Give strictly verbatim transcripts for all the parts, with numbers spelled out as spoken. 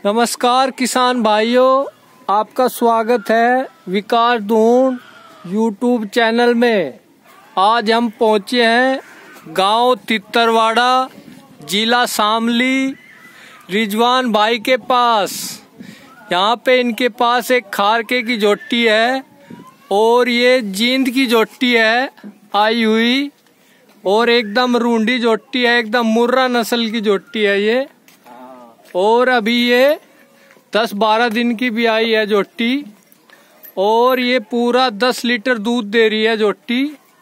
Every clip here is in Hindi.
नमस्कार किसान भाइयों, आपका स्वागत है विकास ढूंढ यूट्यूब चैनल में। आज हम पहुंचे हैं गांव तितरवाड़ा, जिला शामली, रिजवान भाई के पास। यहाँ पे इनके पास एक खारके की जोटी है और ये जींद की जोटी है आई हुई, और एकदम रूंडी जोटी है, एकदम मुर्रा नस्ल की जोटी है ये। और अभी ये दस बारह दिन की भी आई है जोटी, और ये पूरा दस लीटर दूध दे रही है जोटी।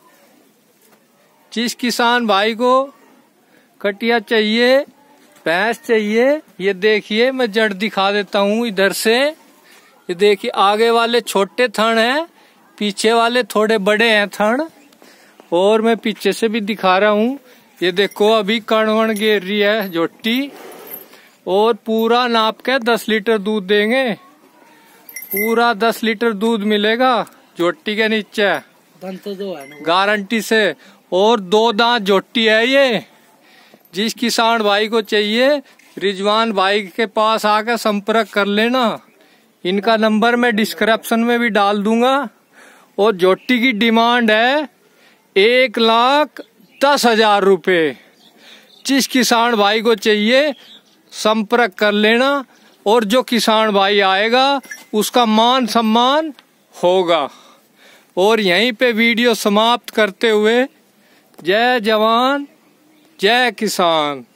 जिस किसान भाई को कटिया चाहिए, भैंस चाहिए, ये देखिए मैं जड़ दिखा देता हूँ इधर से। ये देखिए आगे वाले छोटे थन हैं, पीछे वाले थोड़े बड़े हैं थन, और मैं पीछे से भी दिखा रहा हूँ। ये देखो अभी कण वण गिर रही है जोटी, और पूरा नाप के दस लीटर दूध देंगे। पूरा दस लीटर दूध मिलेगा जोटी के नीचे, तो दो है गारंटी से। और दो दांत जोटी है ये। जिस किसान भाई को चाहिए रिजवान भाई के पास आकर संपर्क कर लेना। इनका नंबर मैं डिस्क्रिप्शन में भी डाल दूंगा। और जोटी की डिमांड है एक लाख दस हजार रुपये। जिस किसान भाई को चाहिए संपर्क कर लेना, और जो किसान भाई आएगा उसका मान सम्मान होगा। और यहीं पे वीडियो समाप्त करते हुए जय जवान जय किसान।